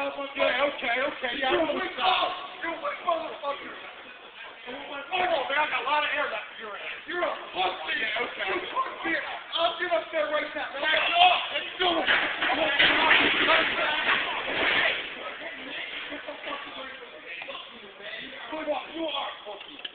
Yeah, okay. Yeah, you're a weak motherfucker. Oh, man, I got a lot of air left.